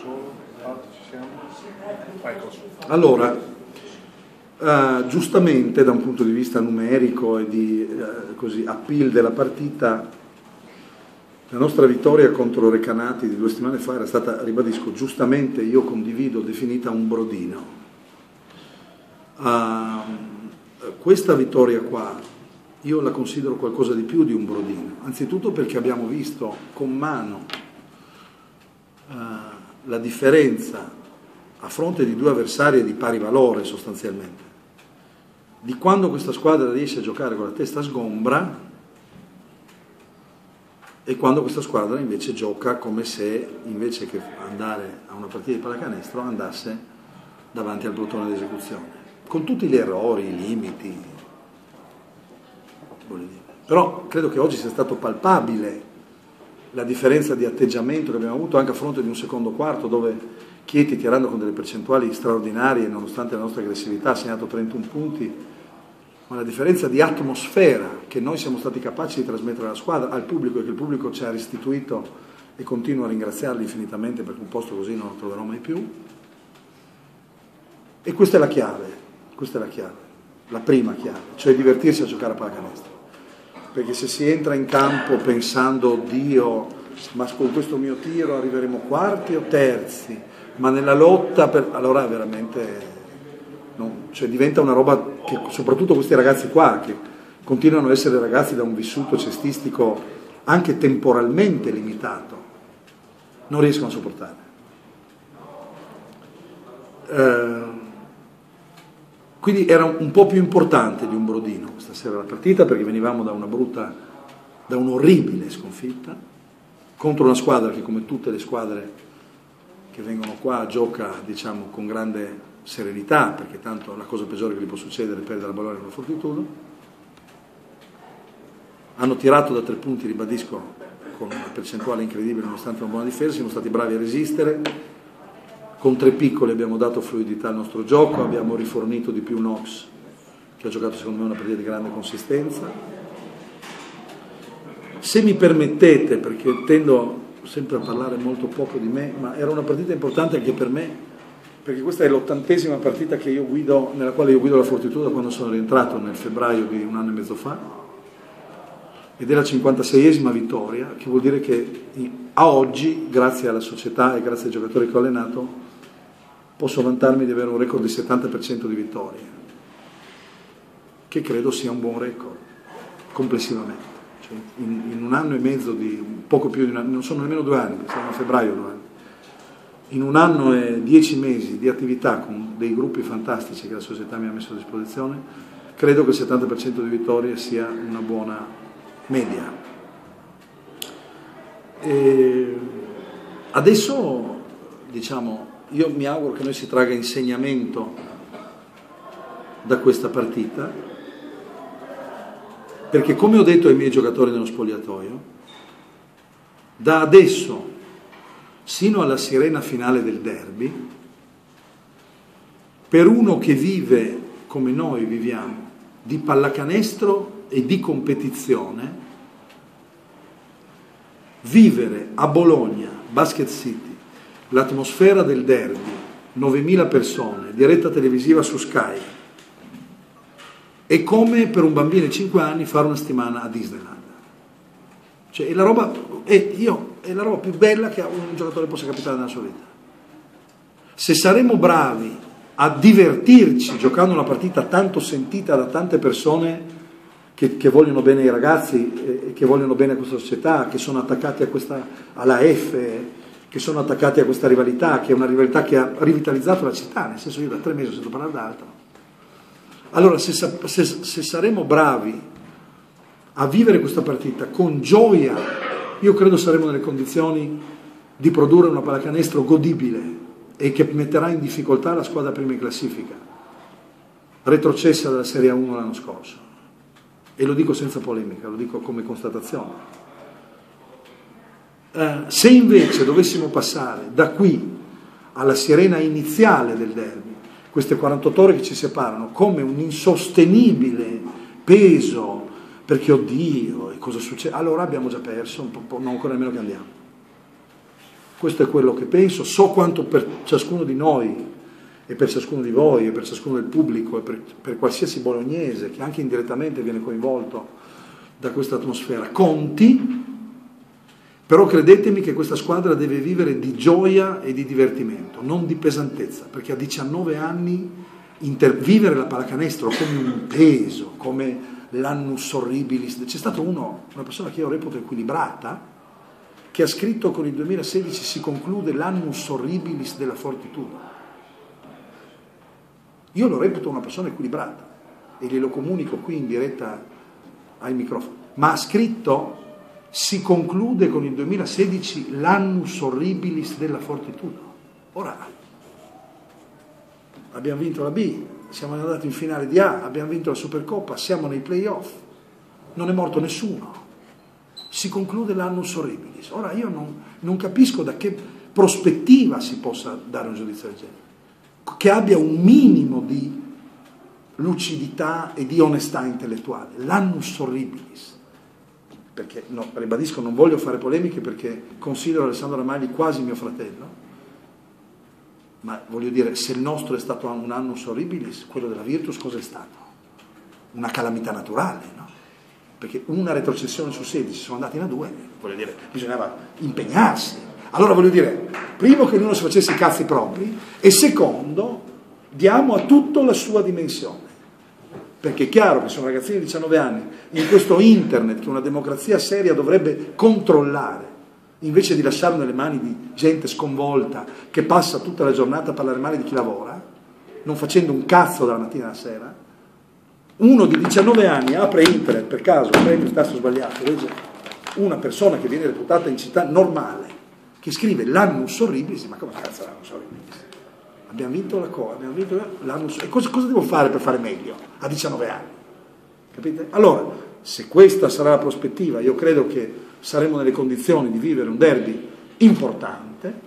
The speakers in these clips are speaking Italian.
Allora, giustamente da un punto di vista numerico e di appeal della partita, la nostra vittoria contro Recanati di 2 settimane fa era stata, ribadisco, giustamente, io condivido, definita un brodino. Questa vittoria qua io la considero qualcosa di più di un brodino, anzitutto perché abbiamo visto con mano la differenza a fronte di 2 avversari di pari valore sostanzialmente, di quando questa squadra riesce a giocare con la testa sgombra e quando questa squadra invece gioca come se, invece che andare a una partita di pallacanestro, andasse davanti al plotone di esecuzione, con tutti gli errori, i limiti. Però credo che oggi sia stato palpabile la differenza di atteggiamento che abbiamo avuto anche a fronte di un secondo quarto dove Chieti, tirando con delle percentuali straordinarie nonostante la nostra aggressività, ha segnato 31 punti, ma la differenza di atmosfera che noi siamo stati capaci di trasmettere alla squadra, al pubblico, e che il pubblico ci ha restituito, e continuo a ringraziarli infinitamente perché un posto così non lo troverò mai più. E questa è la chiave, la prima chiave, cioè divertirsi a giocare a pallacanestro. Perché se si entra in campo pensando, Dio, ma con questo mio tiro arriveremo quarti o terzi, ma nella lotta, allora veramente cioè diventa una roba che soprattutto questi ragazzi qua, che continuano a essere ragazzi da un vissuto cestistico anche temporalmente limitato, non riescono a sopportare. Quindi era un po' più importante di un brodino questa sera la partita, perché venivamo da un'orribile sconfitta contro una squadra che, come tutte le squadre che vengono qua, gioca, diciamo, con grande serenità, perché tanto la cosa peggiore che gli può succedere è perdere la palla con la fortitudo. Hanno tirato da 3 punti, ribadisco, con una percentuale incredibile nonostante una buona difesa, siamo stati bravi a resistere. Con 3 piccoli abbiamo dato fluidità al nostro gioco, abbiamo rifornito di più Knox, che ha giocato secondo me una partita di grande consistenza. Se mi permettete, perché tendo sempre a parlare molto poco di me, ma era una partita importante anche per me, perché questa è l'80ª partita che io guido, nella quale io guido la Fortitudo da quando sono rientrato nel febbraio di 1 anno e mezzo fa, ed è la 56ª vittoria, che vuol dire che a oggi, grazie alla società e grazie ai giocatori che ho allenato, posso vantarmi di avere un record di 70% di vittorie, che credo sia un buon record complessivamente. Cioè, in 1 anno e mezzo, poco più di un anno, non sono nemmeno 2 anni, siamo a febbraio 2 anni, in 1 anno e 10 mesi di attività con dei gruppi fantastici che la società mi ha messo a disposizione, credo che il 70% di vittorie sia una buona media. E adesso, diciamo, io mi auguro che noi si tragga insegnamento da questa partita, perché, come ho detto ai miei giocatori nello spogliatoio, da adesso sino alla sirena finale del derby, per uno che vive come noi viviamo di pallacanestro e di competizione, vivere a Bologna, Basket City, l'atmosfera del derby, 9.000 persone, diretta televisiva su Sky, è come per un bambino di 5 anni fare una settimana a Disneyland. Cioè è la roba più bella che un giocatore possa capitare nella sua vita. Se saremo bravi a divertirci giocando una partita tanto sentita da tante persone che vogliono bene ai ragazzi e che vogliono bene a questa società, che sono attaccati alla F, che sono attaccati a questa rivalità, che è una rivalità che ha rivitalizzato la città, nel senso, io da 3 mesi ho sentito parlare d'altro. Allora, se saremo bravi a vivere questa partita con gioia, io credo saremo nelle condizioni di produrre una pallacanestro godibile e che metterà in difficoltà la squadra prima in classifica, retrocessa dalla Serie 1 l'anno scorso. E lo dico senza polemica, lo dico come constatazione. Se invece dovessimo passare da qui alla sirena iniziale del derby, queste 48 ore che ci separano, come un insostenibile peso, perché oddio, e cosa succede? Allora abbiamo già perso, non ancora nemmeno che andiamo. Questo è quello che penso, so quanto per ciascuno di noi e per ciascuno di voi e per ciascuno del pubblico e per qualsiasi bolognese che anche indirettamente viene coinvolto da questa atmosfera conti, però credetemi che questa squadra deve vivere di gioia e di divertimento, non di pesantezza, perché a 19 anni vivere la pallacanestro come un peso, come l'annus horribilis. C'è stato una persona che io reputo equilibrata, che ha scritto con il 2016 si conclude l'annus horribilis della Fortitudo. Io lo reputo una persona equilibrata e glielo comunico qui in diretta ai microfoni, ma ha scritto si conclude con il 2016 l'annus horribilis della Fortitudo. Ora abbiamo vinto la B, siamo andati in finale di A, abbiamo vinto la Supercoppa, siamo nei playoff, non è morto nessuno. Si conclude l'annus horribilis. Ora io non capisco da che prospettiva si possa dare un giudizio del genere, che abbia un minimo di lucidità e di onestà intellettuale. L'annus horribilis. Perché, no, ribadisco, non voglio fare polemiche perché considero Alessandro Ramagli quasi mio fratello, ma voglio dire, se il nostro è stato un annus horribilis, quello della Virtus cosa è stato? Una calamità naturale, no? Perché una retrocessione su 16 sono andati in A2, voglio dire, bisognava impegnarsi. Allora voglio dire, primo che ognuno si facesse i cazzi propri e secondo, diamo a tutto la sua dimensione. Perché è chiaro che sono ragazzini di 19 anni, in questo internet che una democrazia seria dovrebbe controllare, invece di lasciarlo nelle mani di gente sconvolta che passa tutta la giornata a parlare male di chi lavora, non facendo un cazzo dalla mattina alla sera. Uno di 19 anni apre internet per caso, prende il tasto sbagliato, legge una persona che viene reputata in città normale, che scrive l'annus horribilis, ma come cazzo l'annus horribilis? Abbiamo vinto la cosa, abbiamo vinto l'annus, e cosa devo fare per fare meglio a 19 anni? Capite? Allora, se questa sarà la prospettiva, io credo che saremo nelle condizioni di vivere un derby importante.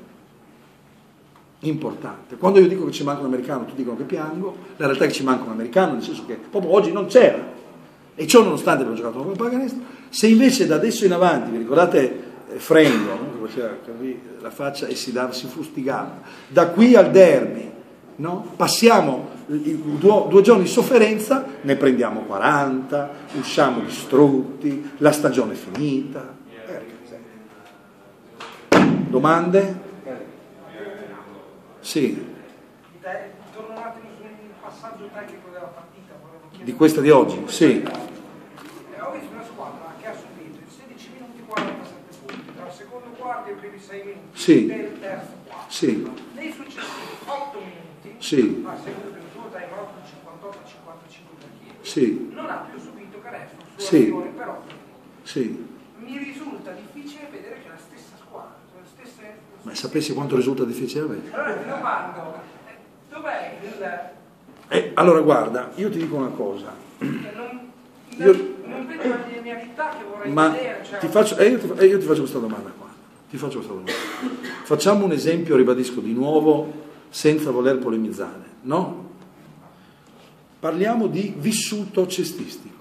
Quando io dico che ci manca un americano, tutti dicono che piango, la realtà è che ci manca un americano, nel senso che proprio oggi non c'era, e ciò nonostante abbiamo giocato una pallacanestro. Se invece da adesso in avanti, vi ricordate Frengo, no? Che faceva così la faccia e si fustigava, da qui al derby, no? Passiamo due giorni di sofferenza, ne prendiamo 40, usciamo distrutti, la stagione è finita. Domande? Sì. Torno un attimo sul passaggio tecnico della partita. Di questa di oggi? Sì. Ho visto una squadra che ha subito in 16 minuti 47 punti, tra il secondo quarto e i primi 6 minuti Sì. del terzo quarto. Sì. Nei successivi 8 minuti Sì. ha seguito il suo time out 58-55 per chilo. Sì. Non ha più subito canestro su Sì. azione per 8 minuti. Sì. Mi risulta difficile vedere che la stessa squadra, le stesse... Ma sapessi quanto risulta difficile avere? Allora ti domando, dov'è il... Allora guarda, io ti dico una cosa. Non vedo la linearità che vorrei vedere. Cioè... io ti faccio questa domanda qua. Facciamo un esempio, ribadisco di nuovo, senza voler polemizzare, no? Parliamo di vissuto cestistico.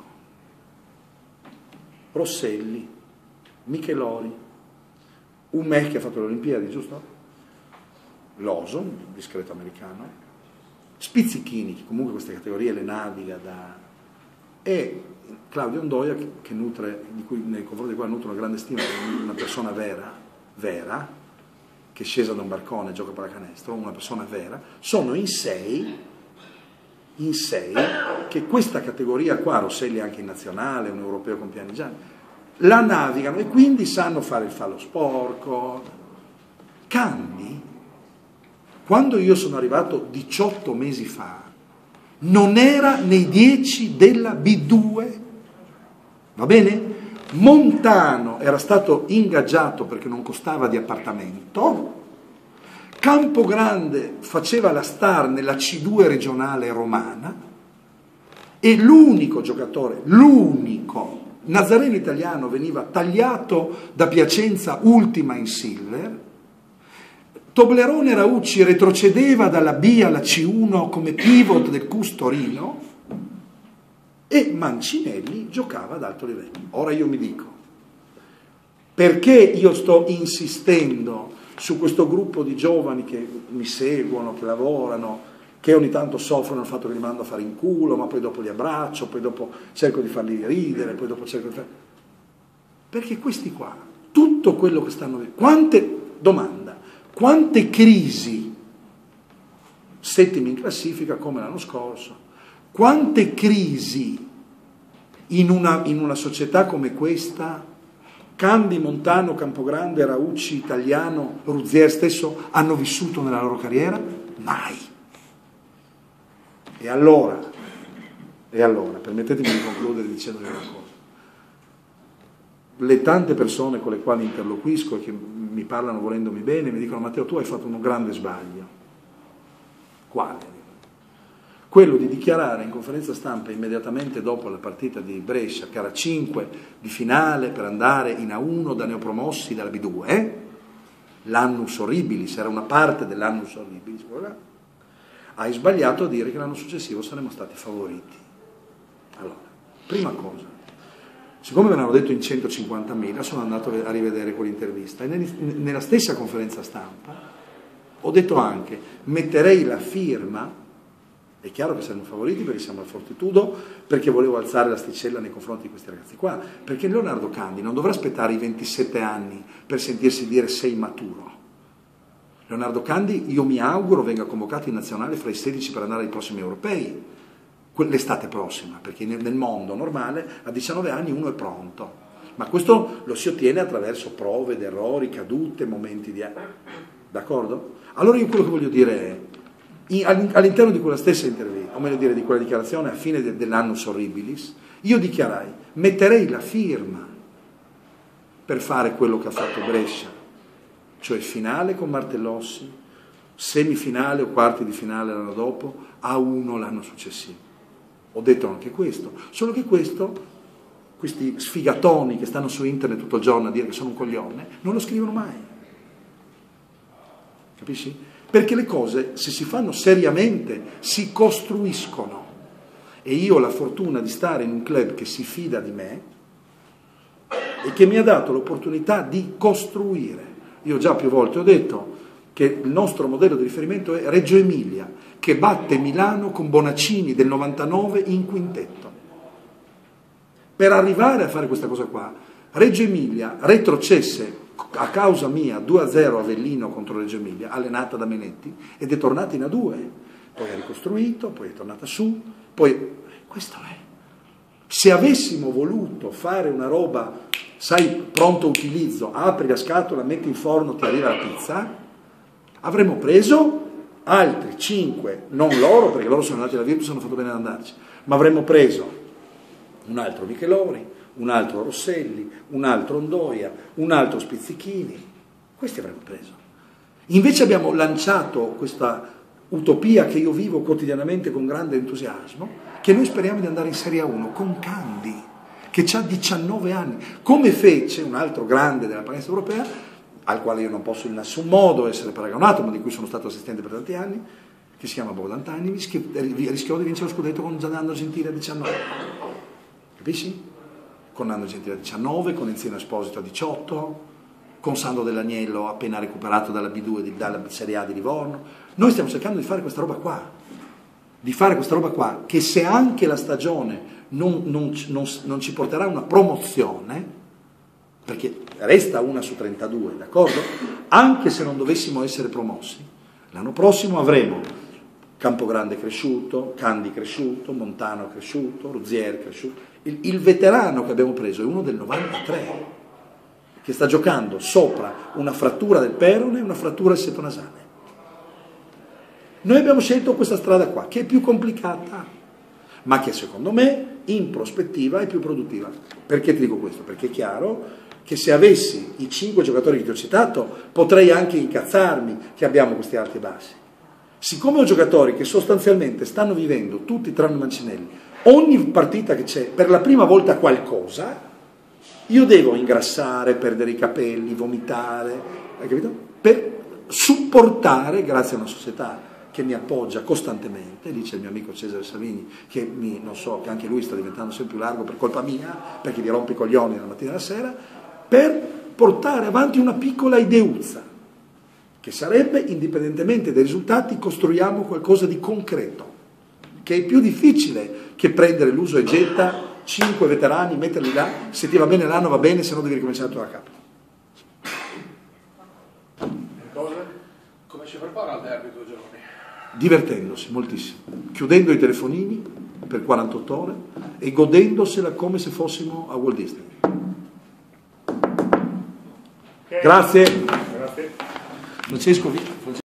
Rosselli, Michelori, un me che ha fatto le Olimpiadi, giusto? Loso, un discreto americano, Spizzichini, che comunque queste categorie le naviga e Claudio Ondoia, che nutre, nei confronti di cui nutre una grande stima, una persona vera, che è scesa da un barcone e gioca a pallacanestro, una persona vera, sono in sei che questa categoria qua, Rosselli anche in nazionale, un europeo con Pianigiani, la navigano e quindi sanno fare il fallo sporco. Candy, quando io sono arrivato 18 mesi fa, non era nei 10 della B2, va bene? Montano era stato ingaggiato perché non costava di appartamento, Campogrande faceva la star nella C2 regionale romana e l'unico giocatore, Nazareno Italiano veniva tagliato da Piacenza ultima in silver, Toblerone Raucci retrocedeva dalla B alla C1 come pivot del CUS Torino e Mancinelli giocava ad alto livello. Ora io mi dico, perché io sto insistendo su questo gruppo di giovani che mi seguono, che lavorano, che ogni tanto soffrono il fatto che li mando a fare in culo, ma poi dopo li abbraccio, poi dopo cerco di farli ridere, poi dopo cerco di fare... Perché questi qua, tutto quello che stanno... Quante crisi, settimi in classifica come l'anno scorso, quante crisi in una società come questa, Candi, Montano, Campogrande, Raucci, Italiano, Ruzzier stesso, hanno vissuto nella loro carriera? Mai. E allora, permettetemi di concludere dicendovi una cosa. Le tante persone con le quali interloquisco e che mi parlano volendomi bene mi dicono: Matteo, tu hai fatto un grande sbaglio. Quale? Quello di dichiarare in conferenza stampa immediatamente dopo la partita di Brescia, che era 5 di finale per andare in A1 da neopromossi dalla B2, l'annus horribilis, era una parte dell'annus horribilis, hai sbagliato a dire che l'anno successivo saremmo stati favoriti. Allora, prima cosa, siccome me l'hanno detto in 150.000, sono andato a rivedere quell'intervista e nella stessa conferenza stampa ho detto anche: metterei la firma. È chiaro che saremo favoriti perché siamo al Fortitudo, perché volevo alzare l'asticella nei confronti di questi ragazzi qua, perché Leonardo Candi non dovrà aspettare i 27 anni per sentirsi dire sei maturo. Leonardo Candi, io mi auguro, venga convocato in nazionale fra i 16 per andare ai prossimi europei, l'estate prossima, perché nel mondo normale a 19 anni uno è pronto, ma questo lo si ottiene attraverso prove, errori, cadute, momenti di... D'accordo? Allora io quello che voglio dire è: all'interno di quella stessa intervista, o meglio dire di quella dichiarazione a fine dell'annus horribilis, io dichiarai: metterei la firma per fare quello che ha fatto Brescia, cioè finale con Martellossi, semifinale o quarti di finale l'anno dopo, A1 l'anno successivo. Ho detto anche questo, solo che questi sfigatoni che stanno su internet tutto il giorno a dire che sono un coglione, non lo scrivono mai. Capisci? Perché le cose, se si fanno seriamente, si costruiscono. E io ho la fortuna di stare in un club che si fida di me e che mi ha dato l'opportunità di costruire. Io già più volte ho detto che il nostro modello di riferimento è Reggio Emilia, che batte Milano con Bonaccini del 99 in quintetto. Per arrivare a fare questa cosa qua, Reggio Emilia retrocesse a causa mia 2-0 Avellino contro Reggio Emilia, allenata da Menetti, ed è tornata in A2, poi ha ricostruito, poi è tornata su, poi questo è. Se avessimo voluto fare una roba, sai, pronto utilizzo, apri la scatola, metti in forno, ti arriva la pizza, avremmo preso altri 5, non loro, perché loro sono andati alla Virtus e hanno fatto bene ad andarci, ma avremmo preso un altro Michelori, un altro Rosselli, un altro Ondoia, un altro Spizzichini, questi avremmo preso. Invece abbiamo lanciato questa utopia che io vivo quotidianamente con grande entusiasmo, che noi speriamo di andare in Serie A1 con Candi, che ha 19 anni, come fece un altro grande della pallacanestro europea, al quale io non posso in nessun modo essere paragonato, ma di cui sono stato assistente per tanti anni, che si chiama Bogdan Tanjevic, che rischiò di vincere lo scudetto con Nando Gentile a 19. Capisci? Con Nando Gentile a 19, con Enzino Esposito a 18, con Sandro Dell'Agnello appena recuperato dalla B2, dalla Serie A di Livorno. Noi stiamo cercando di fare questa roba qua, che se anche la stagione non ci porterà a una promozione, perché resta una su 32, d'accordo? Anche se non dovessimo essere promossi, l'anno prossimo avremo Campogrande cresciuto, Candi cresciuto, Montano cresciuto, Ruzzier cresciuto. Il veterano che abbiamo preso è uno del 93, che sta giocando sopra una frattura del perone e una frattura del setto nasale. Noi abbiamo scelto questa strada qua, che è più complicata, ma che secondo me in prospettiva è più produttiva. Perché ti dico questo? Perché è chiaro che se avessi i 5 giocatori che ti ho citato potrei anche incazzarmi che abbiamo questi alti e bassi. Siccome ho giocatori che sostanzialmente stanno vivendo, tutti tranne Mancinelli, ogni partita che c'è per la prima volta qualcosa, io devo ingrassare, perdere i capelli, vomitare, hai capito? Per supportare, grazie a una società che mi appoggia costantemente, dice il mio amico Cesare Savini, che non so, che anche lui sta diventando sempre più largo per colpa mia, perché gli rompo i coglioni la mattina e la sera, per portare avanti una piccola ideuzza. che sarebbe, indipendentemente dai risultati, costruiamo qualcosa di concreto, che è più difficile che prendere l'uso e getta, 5 veterani, metterli là, se ti va bene l'anno va bene, se no devi ricominciare tutto da capo. Come ci prepara al derby 2 giorni? Divertendosi moltissimo, chiudendo i telefonini per 48 ore e godendosela come se fossimo a Walt Disney. Okay. Grazie. Grazie. Francesco,